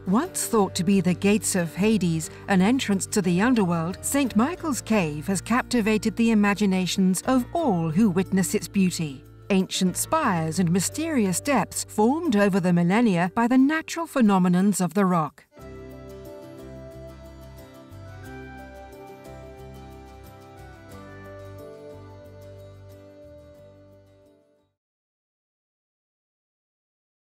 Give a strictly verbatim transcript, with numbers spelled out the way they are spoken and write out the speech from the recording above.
Once thought to be the gates of Hades, an entrance to the underworld, Saint Michael's Cave has captivated the imaginations of all who witness its beauty. Ancient spires and mysterious depths formed over the millennia by the natural phenomenons of the rock.